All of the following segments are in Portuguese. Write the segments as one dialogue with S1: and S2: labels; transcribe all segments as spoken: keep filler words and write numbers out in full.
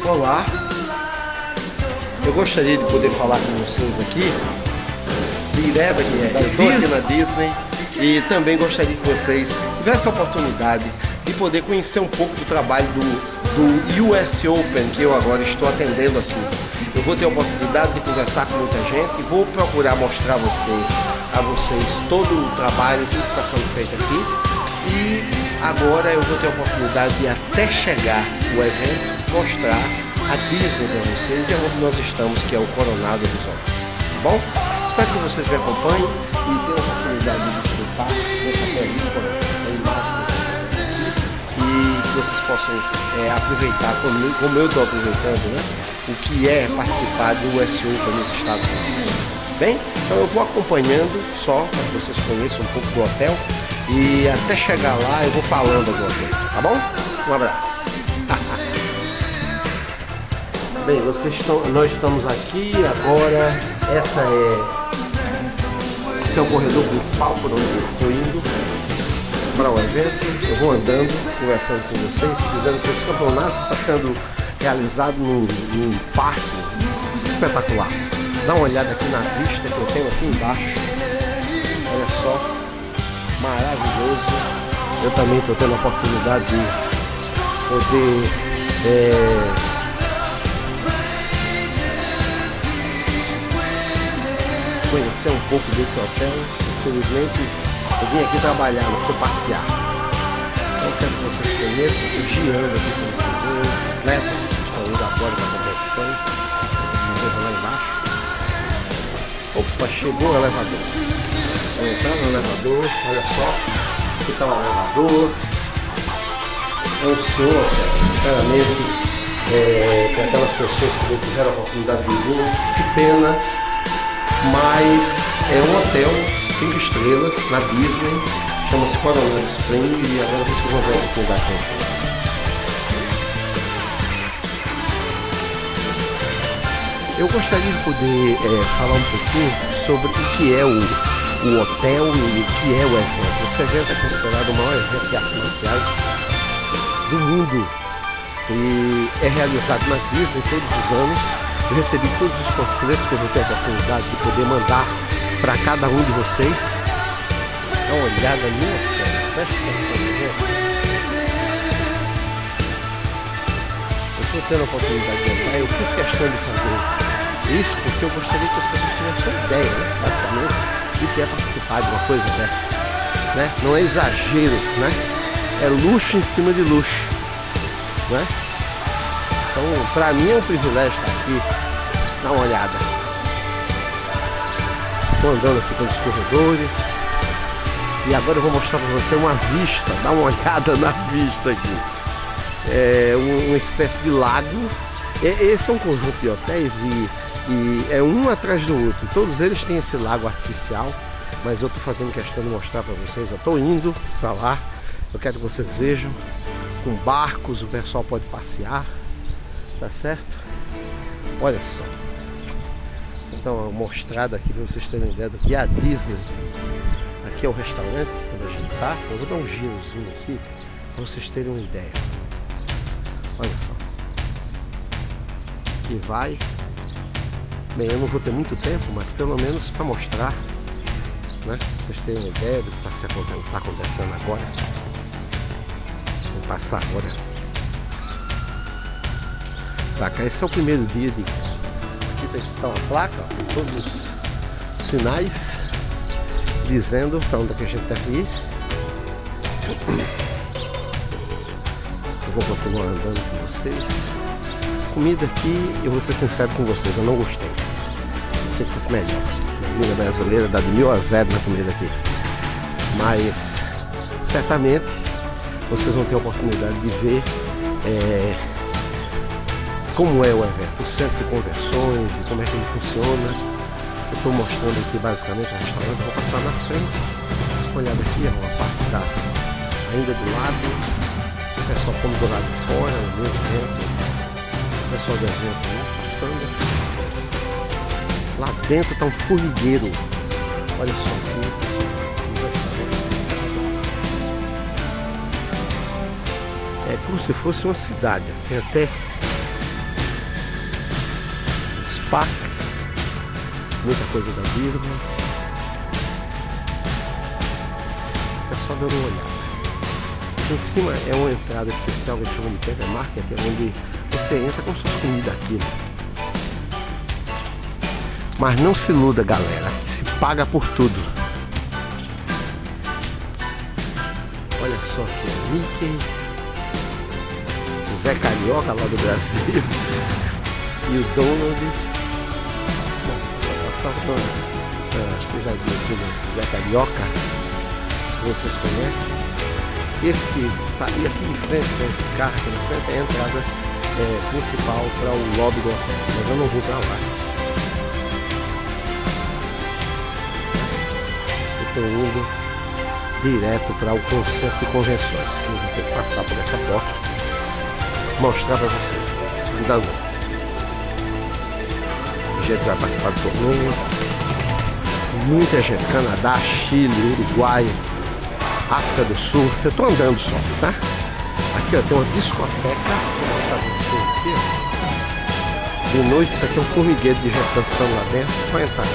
S1: Olá, eu gostaria de poder falar com vocês aqui, direto aqui, é, eu estou aqui na Disney, e também gostaria que vocês tivessem a oportunidade de poder conhecer um pouco do trabalho do, do U S Open que eu agora estou atendendo aqui. Eu vou ter a oportunidade de conversar com muita gente e vou procurar mostrar a vocês, a vocês todo o trabalho, tudo que está sendo feito aqui. E agora eu vou ter a oportunidade de até chegar o evento, mostrar a Disney para vocês e onde nós estamos, que é o Coronado Resorts, tá bom? Espero que vocês me acompanhem e tenham a oportunidade de desfrutar dessa belíssima imagem e que vocês possam é, aproveitar, como, como eu estou aproveitando, né? O que é participar do U S Open nos Estados Unidos. Bem, então eu vou acompanhando só para que vocês conheçam um pouco do hotel e até chegar lá eu vou falando alguma coisa, tá bom? Um abraço. Bem, vocês estão, nós estamos aqui agora. Essa é esse é o corredor principal por onde eu estou indo para o evento. Eu vou andando, conversando com vocês, dizendo que esse campeonato está sendo realizado num, num parque espetacular. Dá uma olhada aqui na vista que eu tenho aqui embaixo. Olha só, maravilhoso. Eu também estou tendo a oportunidade de poder é, conhecer um pouco desse hotel. Infelizmente eu vim aqui trabalhar, não fui passear. Então eu quero que vocês conheçam. Estou girando aqui com vocês, né? Estou indo agora para a competição. Vocês vejam lá embaixo. Opa, chegou o elevador. Vou entrar no elevador, olha só. Aqui está o elevador. É um senhor, sinceramente, é, para aquelas pessoas que não tiveram a oportunidade de vir. Que pena. Mas é um hotel cinco estrelas na Disney, chama-se Coronado Springs, e agora vocês vão ver a oportunidade de conhecer. Eu gostaria de poder é, falar um pouquinho sobre o que é o, o hotel e o que é o evento. Esse evento é considerado o maior evento de artes marciais do mundo e é realizado na Disney todos os anos. Eu recebi todos os panfletos que eu vou ter a oportunidade de poder mandar para cada um de vocês. Dá uma olhada no hotel, presta atenção. Eu estou tendo a oportunidade de entrar, eu fiz questão de fazer isso porque eu gostaria que as pessoas tivessem uma ideia, né, basicamente, de que é participar de uma coisa dessa. Né? Não é exagero, né? É luxo em cima de luxo. Né? Então, para mim é um privilégio estar aqui. Dá uma olhada. Estou andando aqui pelos corredores. E agora eu vou mostrar para você uma vista. Dá uma olhada na vista aqui. É uma espécie de lago. Esse é um conjunto de hotéis e, e é um atrás do outro. Todos eles têm esse lago artificial. Mas eu estou fazendo questão de mostrar para vocês. Eu estou indo para lá. Eu quero que vocês vejam. Com barcos, o pessoal pode passear. Tá certo? Olha só. Vou dar uma mostrada aqui para vocês terem ideia do que é a Disney. Aqui é o restaurante onde a gente tá. Eu vou dar um girozinho aqui para vocês terem uma ideia. Olha só. E vai. Bem, eu não vou ter muito tempo, mas pelo menos para mostrar, né? Vocês terem uma ideia do que está tá acontecendo agora. Vou passar agora. Tá, cá, esse é o primeiro dia de... Aqui está uma placa, ó, com todos os sinais dizendo para onde é que a gente deve ir. Eu vou continuar andando com vocês. Comida aqui, eu vou ser sincero com vocês, eu não gostei. Achei que fosse melhor. A comida brasileira dá de mil a zero na comida aqui. Mas certamente vocês vão ter a oportunidade de ver é, como é o evento, o centro de convenções e como é que ele funciona. Eu estou mostrando aqui basicamente o restaurante, vou passar na frente. Uma olhada aqui, ó, a parte da, ainda do lado. O pessoal come do lado de fora, no mesmo evento. O pessoal do evento aí, passando. Lá dentro está um formigueiro. Olha só aqui. É como se fosse uma cidade. Tem até
S2: parques, muita coisa da Disney. É só dar uma olhada. Em cima é uma entrada especial que chama de Pepper Market, é onde você entra com suas comidas aqui. Mas não se iluda, galera, que se paga por tudo. Olha só aqui, o Mickey, o Zé Carioca lá do Brasil e o Donald. Bom, vou passar por acho que eu já vi aqui do Zé Carioca, que vocês conhecem. Esse que está aqui em frente, né, esse carro aqui na frente, é a entrada é, principal para o lobby do hotel, mas eu não vou para lá. Eu estou indo direto para o concerto de convenções. Eu vou ter que passar por essa porta, mostrar para vocês. Ainda não. A gente vai participar do torneio. Muita gente, Canadá, Chile, Uruguai, África do Sul. Eu tô andando só, tá? Aqui ó, tem uma discoteca. Vou mostrar pra vocês aqui, ó. De noite isso aqui é um formigueiro de gente dançando lá dentro. Só entrar.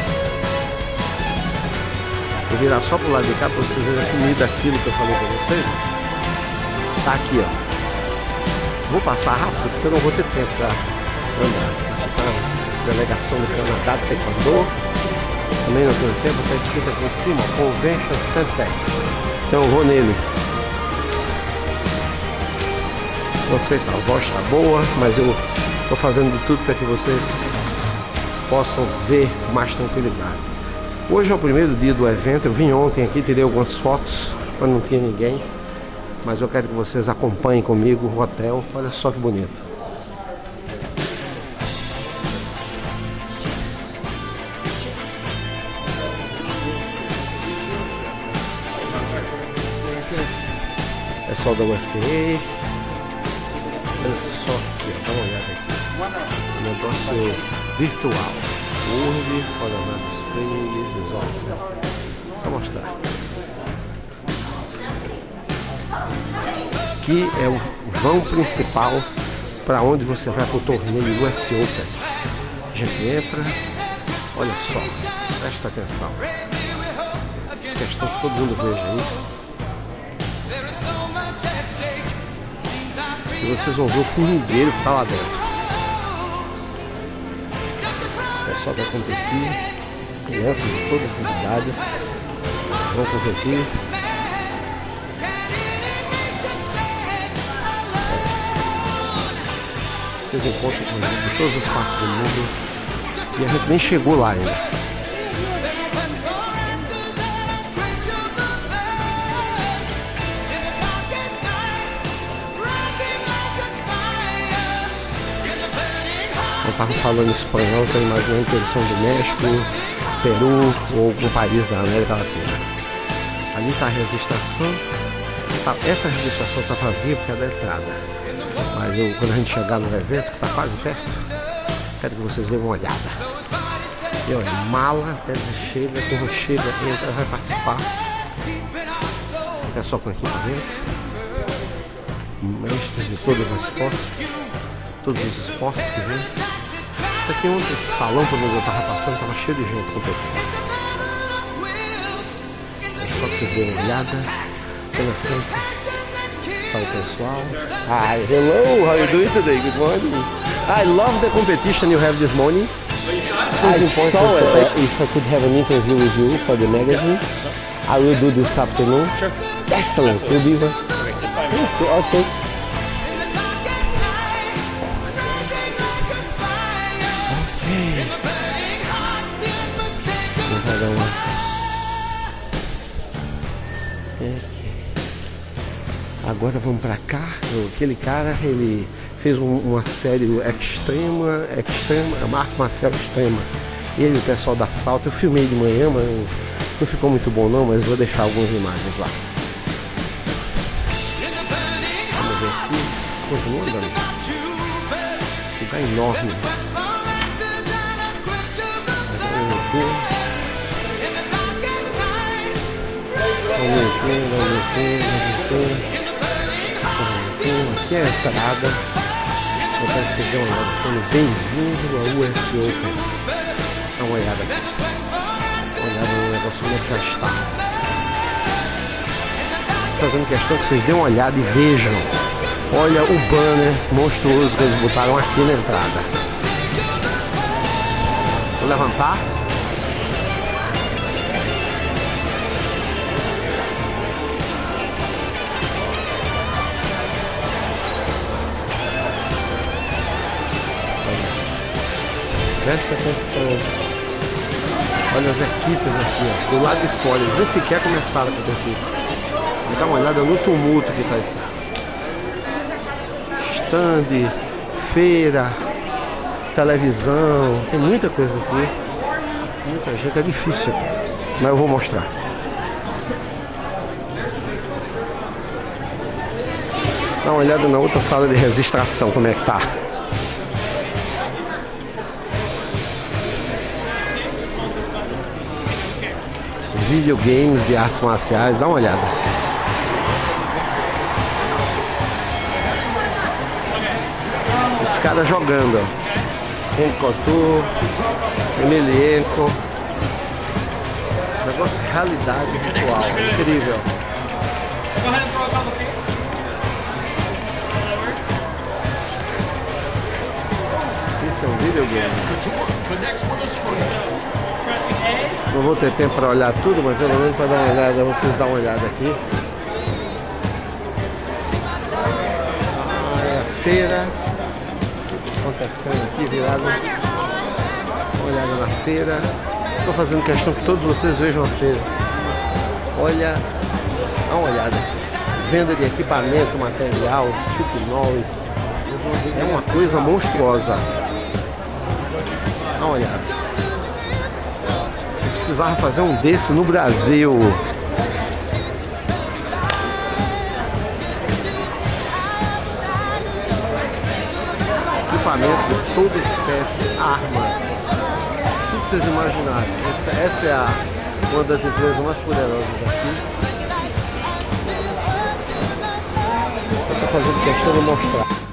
S2: Vou virar só pro lado de cá pra vocês verem a comida, aquilo que eu falei pra vocês. Tá aqui, ó. Vou passar rápido porque eu não vou ter tempo pra andar. Aqui tá a delegação do Canadá de Taekwondo. Também não tenho tempo, tá escrito aqui em cima, Convention Center. Então eu vou nele. Não sei se a voz está boa, mas eu estou fazendo de tudo para que vocês possam ver com mais tranquilidade. Hoje é o primeiro dia do evento. Eu vim ontem aqui, tirei algumas fotos quando não tinha ninguém. Mas eu quero que vocês acompanhem comigo o hotel. Olha só que bonito. Pessoal da U S Q A. Olha só aqui, ó, dá uma olhada aqui. Negócio virtual. World, Colorado Springs, Resort. Vou mostrar. Aqui é o vão principal para onde você vai para o torneio U S Open. A gente entra. Olha só, presta atenção. Essa questão que todo mundo veja aí. E vocês vão ver o formigueiro que está lá dentro. O pessoal vai competir. Crianças de todas as idades vão competir. Vocês encontram com gente de todas as partes do mundo. E a gente nem chegou lá ainda. Eu estava falando espanhol, então imaginando que eles são do México, Peru ou algum país da América Latina. Ali está a registração. Essa registração está vazia porque é da entrada. Mas eu, quando a gente chegar no evento, que está quase perto, quero que vocês dêem uma olhada. E olha, mala, até chega, quando chega, entra, vai participar. É só com equipamento. Mestres de todas as esportes, todos os esportes que vem. Isso aqui é um salão quando eu estava passando, estava cheio de gente competindo. É só que vocês dêem uma olhada. Aqui na frente está o pessoal. Hi, hello, how are you doing today? Good morning. I love the competition you have this morning. I saw it. Uh, if I could have an interview with you for the magazine, I will do this afternoon. Sure. Excellent. Will be one. Okay. Agora vamos pra cá. Aquele cara, ele fez um, uma série extrema, extrema, Marco Marcel Extrema. Ele e o pessoal da Salto. Eu filmei de manhã, mas não ficou muito bom não, mas vou deixar algumas imagens lá. Vamos ver aqui. Continua andando. Lugar enorme. Vamos ver. Vamos ver, vamos ver, vamos ver. Aqui é a entrada. Vou para vocês darem uma olhada. Bem-vindo ao U S Open. Dá uma olhada aqui. Uma olhada no negócio como é que já está. Fazendo questão que vocês dêem uma olhada e vejam. Olha o banner monstruoso que eles botaram aqui na entrada. Vou levantar. Presta atenção. Olha as equipes aqui, ó, do lado de fora. Eles nem sequer começaram a competir. Dá uma olhada no tumulto que está isso. Stand, feira, televisão. Tem muita coisa aqui. Muita gente. É difícil, mas eu vou mostrar. Dá uma olhada na outra sala de registração, como é que tá. Videogames de artes marciais, dá uma olhada. Os caras jogando, ó. Encotor, Emelianenko. Negócio de realidade virtual, incrível. Isso é um videogame. Não vou ter tempo para olhar tudo, mas pelo menos para dar uma olhada, vocês dão uma olhada aqui. Ah, é a feira acontecendo aqui, virado. Uma olhada na feira. Estou fazendo questão que todos vocês vejam a feira. Olha, dá uma olhada. Venda de equipamento, material, Chuck Norris. É uma coisa monstruosa. Dá uma olhada. Precisava fazer um desse no Brasil. Equipamento de toda espécie, armas, tudo que vocês imaginarem. Essa, essa é a, uma das empresas mais poderosas aqui. Eu estou fazendo questão de mostrar.